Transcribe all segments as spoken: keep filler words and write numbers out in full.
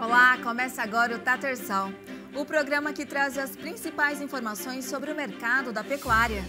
Olá, começa agora o Tatersal, o programa que traz as principais informações sobre o mercado da pecuária.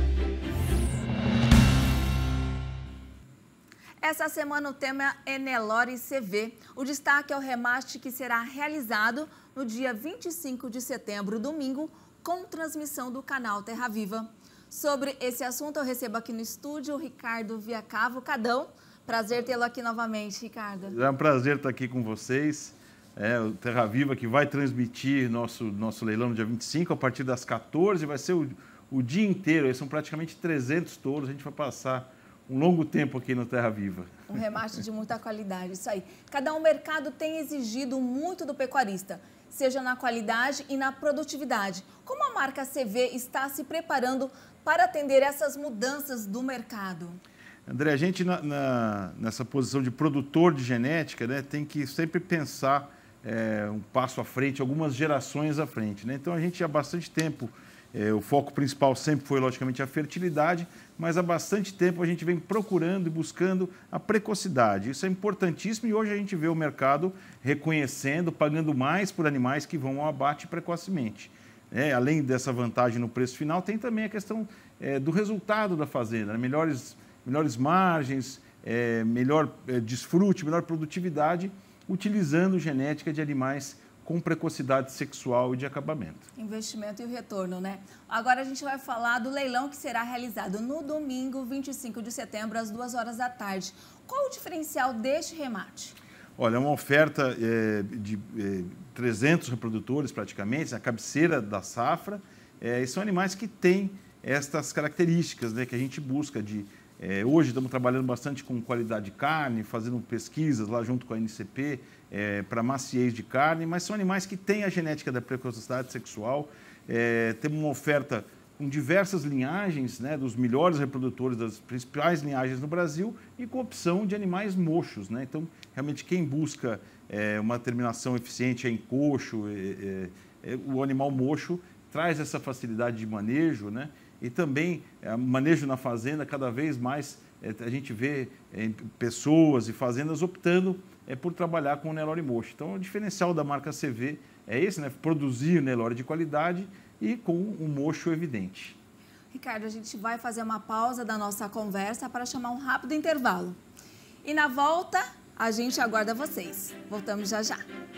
Essa semana o tema é Nelore C V. O destaque é o remate que será realizado no dia vinte e cinco de setembro, domingo, com transmissão do canal Terra Viva. Sobre esse assunto eu recebo aqui no estúdio o Ricardo Viacavo Cadão. Prazer tê-lo aqui novamente, Ricardo. É um prazer estar aqui com vocês. É, o Terra Viva que vai transmitir nosso, nosso leilão no dia vinte e cinco, a partir das quatorze, vai ser o, o dia inteiro. Aí são praticamente trezentos touros, a gente vai passar um longo tempo aqui no Terra Viva. Um remate de muita qualidade, isso aí. Cada um mercado tem exigido muito do pecuarista, seja na qualidade e na produtividade. Como a marca C V está se preparando para atender essas mudanças do mercado? André, a gente na, na, nessa posição de produtor de genética, né, tem que sempre pensar é, um passo à frente, algumas gerações à frente, né? Então a gente há bastante tempo, é, o foco principal sempre foi logicamente a fertilidade, mas há bastante tempo a gente vem procurando e buscando a precocidade. Isso é importantíssimo e hoje a gente vê o mercado reconhecendo, pagando mais por animais que vão ao abate precocemente. É, além dessa vantagem no preço final, tem também a questão é, do resultado da fazenda, né? melhores, melhores margens, é, melhor é, desfrute, melhor produtividade, utilizando genética de animais com precocidade sexual e de acabamento. Investimento e o retorno, né? Agora a gente vai falar do leilão que será realizado no domingo, vinte e cinco de setembro, às duas horas da tarde. Qual o diferencial deste remate? Olha, é uma oferta é, de é, trezentos reprodutores praticamente, a cabeceira da safra, é, e são animais que têm estas características, né, que a gente busca de... É, hoje estamos trabalhando bastante com qualidade de carne, fazendo pesquisas lá junto com a N C P é, para maciez de carne, mas são animais que têm a genética da precocidade sexual. É, temos uma oferta com diversas linhagens, né, dos melhores reprodutores das principais linhagens no Brasil e com opção de animais mochos, né? Então, realmente, quem busca é, uma terminação eficiente em coxo, é, é, o animal mocho traz essa facilidade de manejo, né? E também é, manejo na fazenda, cada vez mais é, a gente vê é, pessoas e fazendas optando é, por trabalhar com o Nelore mocho. Então, o diferencial da marca C V é esse, né? Produzir Nelore de qualidade e com um mocho evidente. Ricardo, a gente vai fazer uma pausa da nossa conversa para chamar um rápido intervalo. E na volta, a gente aguarda vocês. Voltamos já já.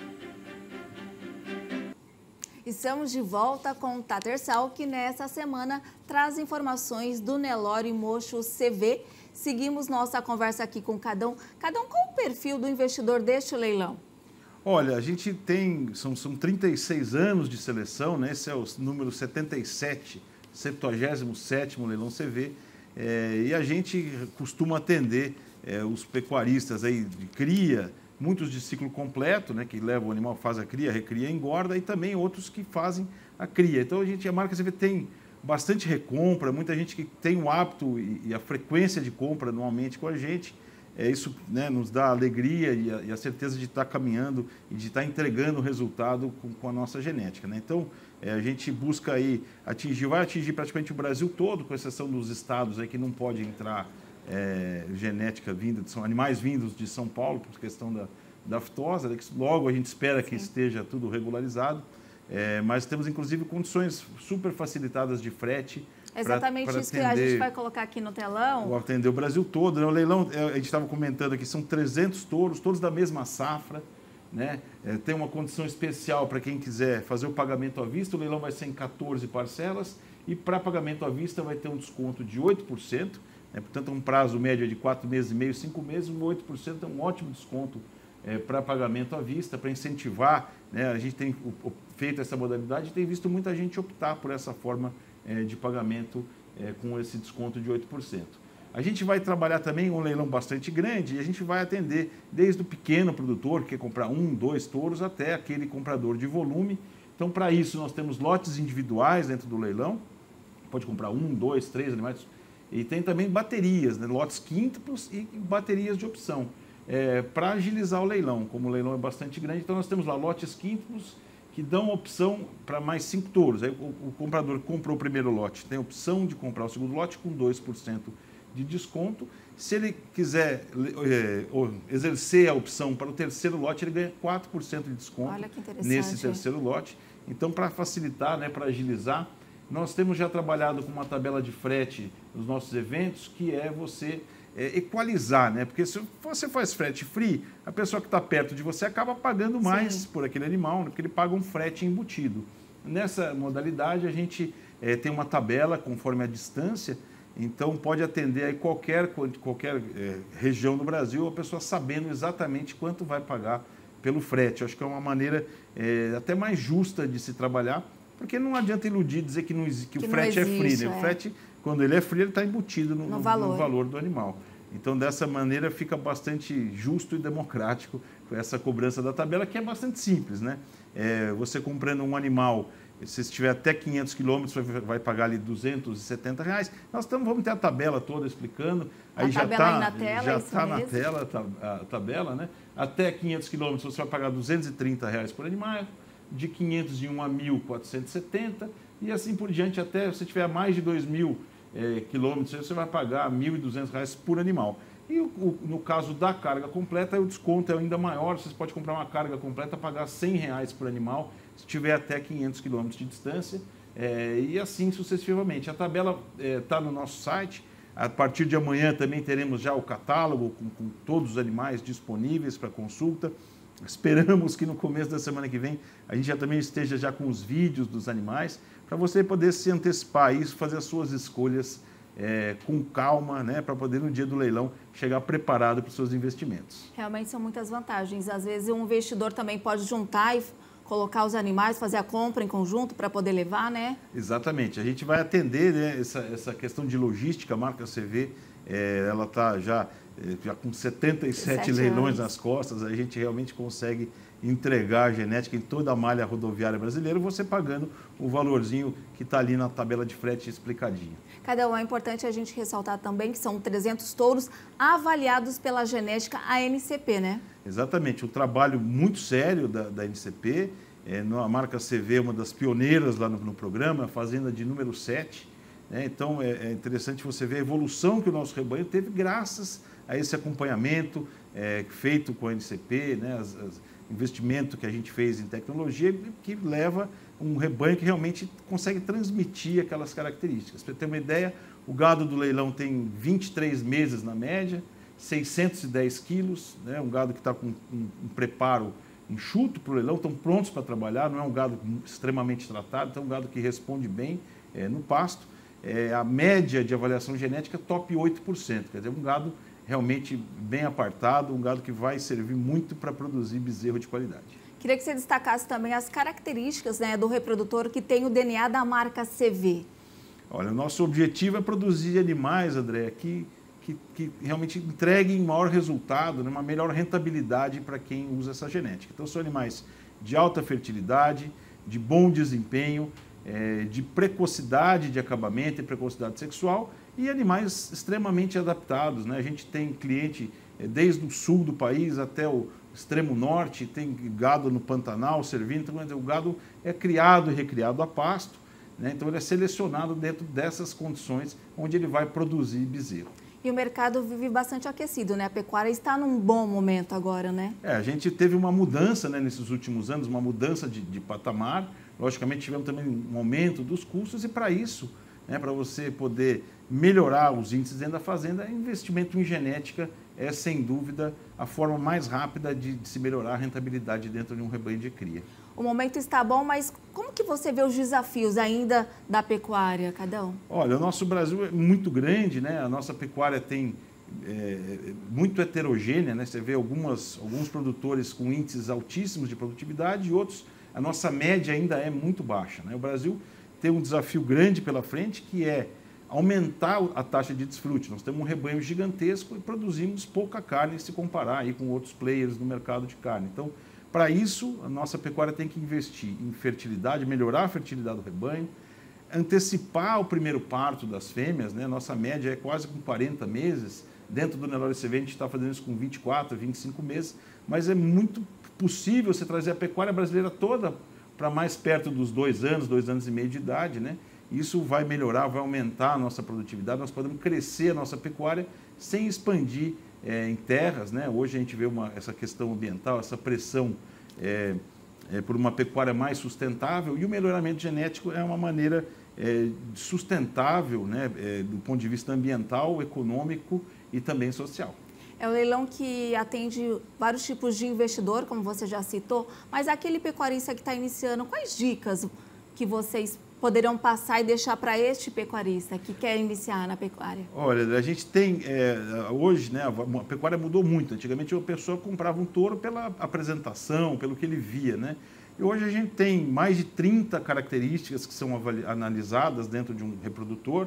Estamos de volta com o Tatersal, que nessa semana traz informações do Nelore mocho C V. Seguimos nossa conversa aqui com Cadão. Cadão, qual o perfil do investidor deste leilão? Olha, a gente tem, são, são trinta e seis anos de seleção, né? Esse é o número setenta e sete, septuagésimo sétimo leilão C V, é, e a gente costuma atender é, os pecuaristas aí de cria, muitos de ciclo completo, né, que levam o animal, faz a cria, recria, engorda, e também outros que fazem a cria. Então a gente, a marca C V tem bastante recompra, muita gente que tem o hábito e, e a frequência de compra anualmente com a gente. É, isso, né, nos dá alegria e a, e a certeza de estar caminhando e de estar entregando o resultado com, com a nossa genética, né? Então, é, a gente busca aí atingir, vai atingir praticamente o Brasil todo, com exceção dos estados aí que não pode entrar é, genética vinda, são animais vindos de São Paulo, por questão da, da aftosa, né, que logo a gente espera que esteja tudo regularizado, é, mas temos inclusive condições super facilitadas de frete. Exatamente pra, pra isso atender, que a gente vai colocar aqui no telão. Atender o Brasil todo, né? O leilão, a gente estava comentando aqui, são trezentos touros, todos da mesma safra, né? É, tem uma condição especial para quem quiser fazer o pagamento à vista, o leilão vai ser em quatorze parcelas e para pagamento à vista vai ter um desconto de oito por cento, né? Portanto, um prazo médio de quatro meses e meio, cinco meses, um oito por cento é um ótimo desconto é, para pagamento à vista, para incentivar, né? A gente tem o, o, feito essa modalidade e tem visto muita gente optar por essa forma É, de pagamento é, com esse desconto de oito por cento. A gente vai trabalhar também um leilão bastante grande e a gente vai atender desde o pequeno produtor que quer comprar um, dois touros até aquele comprador de volume. Então, para isso, nós temos lotes individuais dentro do leilão, pode comprar um, dois, três animais, e tem também baterias, né, lotes quíntuplos e baterias de opção, é, para agilizar o leilão. Como o leilão é bastante grande, então nós temos lá lotes quíntuplos que dão opção para mais cinco touros. Aí o, o comprador que comprou o primeiro lote tem a opção de comprar o segundo lote com dois por cento de desconto. Se ele quiser é, exercer a opção para o terceiro lote, ele ganha quatro por cento de desconto nesse terceiro lote. Então, para facilitar, né, para agilizar, nós temos já trabalhado com uma tabela de frete nos nossos eventos, que é você é, equalizar, né? Porque se você faz frete free, a pessoa que está perto de você acaba pagando mais Sim. por aquele animal, né? Porque ele paga um frete embutido. Nessa modalidade, a gente é, tem uma tabela conforme a distância, então pode atender aí qualquer, qualquer é, região do Brasil, a pessoa sabendo exatamente quanto vai pagar pelo frete. Acho que é uma maneira é, até mais justa de se trabalhar, porque não adianta iludir dizer que, não, que, que o frete existe, é free. Né? É. O frete, quando ele é free, ele está embutido no, no, valor. no valor do animal. Então, dessa maneira, fica bastante justo e democrático essa cobrança da tabela, que é bastante simples, né? É, você comprando um animal, se estiver até quinhentos quilômetros, vai, vai pagar ali duzentos e setenta reais. Nós tamo, vamos ter a tabela toda explicando. Aí a já está já tá na tela a tabela, né? Até quinhentos quilômetros você vai pagar duzentos e trinta reais por animal, de quinhentos e um a mil, quatrocentos e setenta, e assim por diante, até se tiver mais de dois mil é, quilômetros, você vai pagar mil e duzentos reais por animal. E o, o, no caso da carga completa, o desconto é ainda maior, você pode comprar uma carga completa, pagar cem reais por animal, se tiver até quinhentos quilômetros de distância, é, e assim sucessivamente. A tabela está é, no nosso site. A partir de amanhã também teremos já o catálogo com, com todos os animais disponíveis para consulta. Esperamos que no começo da semana que vem a gente já também esteja já com os vídeos dos animais, para você poder se antecipar a isso, fazer as suas escolhas é, com calma, né, para poder no dia do leilão chegar preparado para os seus investimentos. Realmente são muitas vantagens. Às vezes um investidor também pode juntar e colocar os animais, fazer a compra em conjunto para poder levar, né? Exatamente. A gente vai atender, né, essa, essa questão de logística. A marca C V, é, ela está já, é, já com setenta e sete leilões nas costas. A gente realmente consegue entregar a genética em toda a malha rodoviária brasileira, você pagando o valorzinho que está ali na tabela de frete explicadinho. Cada um é importante a gente ressaltar também que são trezentos touros avaliados pela genética A N C P, né? Exatamente, um trabalho muito sério da, da A N C P, é, a marca C V é uma das pioneiras lá no, no programa, a fazenda de número sete, né? Então é, é interessante você ver a evolução que o nosso rebanho teve graças a esse acompanhamento é, feito com a A N C P, né? As, as, investimento que a gente fez em tecnologia, que leva um rebanho que realmente consegue transmitir aquelas características. Para ter uma ideia, o gado do leilão tem vinte e três meses na média, seiscentos e dez quilos, né? Um gado que está com um, um preparo enxuto para o leilão, estão prontos para trabalhar, não é um gado extremamente tratado, então é um gado que responde bem é, no pasto. É, a média de avaliação genética top oito por cento, quer dizer, um gado realmente bem apartado, um gado que vai servir muito para produzir bezerro de qualidade. Queria que você destacasse também as características, né, do reprodutor que tem o D N A da marca C V. Olha, o nosso objetivo é produzir animais, André, que, que, que realmente entreguem maior resultado, né, uma melhor rentabilidade para quem usa essa genética. Então, são animais de alta fertilidade, de bom desempenho, é, de precocidade de acabamento e precocidade sexual, e animais extremamente adaptados, né? A gente tem cliente desde o sul do país até o extremo norte, tem gado no Pantanal servindo, então o gado é criado e recriado a pasto, né? Então ele é selecionado dentro dessas condições onde ele vai produzir bezerro. E o mercado vive bastante aquecido, né? A pecuária está num bom momento agora, né? É, a gente teve uma mudança, né, nesses últimos anos, uma mudança de, de patamar. Logicamente tivemos também um aumento dos custos e para isso, né, para você poder melhorar os índices dentro da fazenda, investimento em genética é, sem dúvida, a forma mais rápida de, de se melhorar a rentabilidade dentro de um rebanho de cria. O momento está bom, mas como que você vê os desafios ainda da pecuária, Cadão? Olha, o nosso Brasil é muito grande, né? A nossa pecuária tem é, muito heterogênea, né? Você vê algumas, alguns produtores com índices altíssimos de produtividade e outros, a nossa média ainda é muito baixa, né? O Brasil tem um desafio grande pela frente, que é aumentar a taxa de desfrute. Nós temos um rebanho gigantesco e produzimos pouca carne se comparar aí com outros players no mercado de carne. Então, para isso, a nossa pecuária tem que investir em fertilidade, melhorar a fertilidade do rebanho, antecipar o primeiro parto das fêmeas, né? Nossa média é quase com quarenta meses. Dentro do Nelore C V a gente está fazendo isso com vinte e quatro, vinte e cinco meses, mas é muito possível você trazer a pecuária brasileira toda para mais perto dos dois anos, dois anos e meio de idade, né? Isso vai melhorar, vai aumentar a nossa produtividade, nós podemos crescer a nossa pecuária sem expandir é, em terras, né? Hoje a gente vê uma, essa questão ambiental, essa pressão é, é, por uma pecuária mais sustentável, e o melhoramento genético é uma maneira é, sustentável, né? É, do ponto de vista ambiental, econômico e também social. É um leilão que atende vários tipos de investidor, como você já citou, mas aquele pecuarista que está iniciando, quais dicas que vocês poderão passar e deixar para este pecuarista que quer iniciar na pecuária? Olha, a gente tem, é, hoje, né, a pecuária mudou muito. Antigamente, a pessoa comprava um touro pela apresentação, pelo que ele via, né? E hoje a gente tem mais de trinta características que são analisadas dentro de um reprodutor,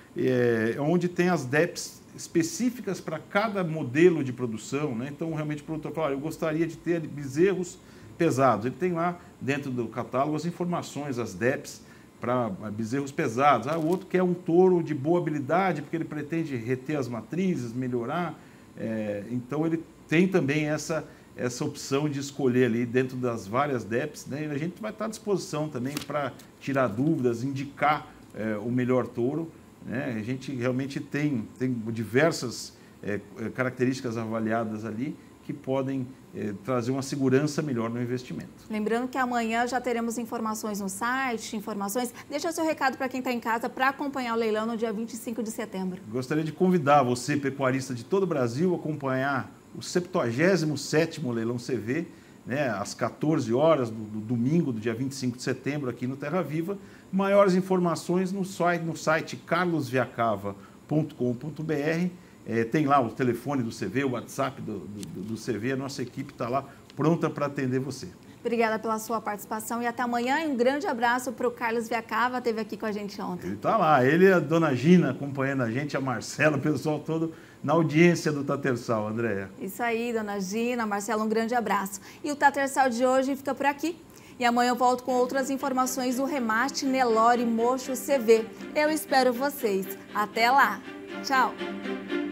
é, onde tem as D E Ps específicas para cada modelo de produção, né? Então, realmente, o produtor fala, eu gostaria de ter bezerros pesados. Ele tem lá, dentro do catálogo, as informações, as D E Ps, para bezerros pesados. Ah, o outro quer um touro de boa habilidade, porque ele pretende reter as matrizes, melhorar. É, então, ele tem também essa, essa opção de escolher ali dentro das várias D E Ps, né? E a gente vai estar à disposição também para tirar dúvidas, indicar é, o melhor touro, né? A gente realmente tem, tem diversas é, características avaliadas ali que podem é, trazer uma segurança melhor no investimento. Lembrando que amanhã já teremos informações no site, informações. Deixa seu recado para quem está em casa para acompanhar o leilão no dia vinte e cinco de setembro. Gostaria de convidar você, pecuarista de todo o Brasil, a acompanhar o septuagésimo sétimo Leilão C V, né, às quatorze horas do, do domingo, do dia vinte e cinco de setembro, aqui no Terra Viva. Maiores informações no site, no site carlos viacava ponto com ponto br. É, tem lá o telefone do C V, o WhatsApp do, do, do C V, a nossa equipe está lá pronta para atender você. Obrigada pela sua participação e até amanhã. E um grande abraço para o Carlos Viacava, esteve aqui com a gente ontem. Ele está lá, ele e a dona Gina acompanhando a gente, a Marcela, o pessoal todo na audiência do Tatersal, Andréia. Isso aí, dona Gina, Marcela, um grande abraço. E o Tatersal de hoje fica por aqui. E amanhã eu volto com outras informações do Remate Nelore Mocho C V. Eu espero vocês. Até lá. Tchau.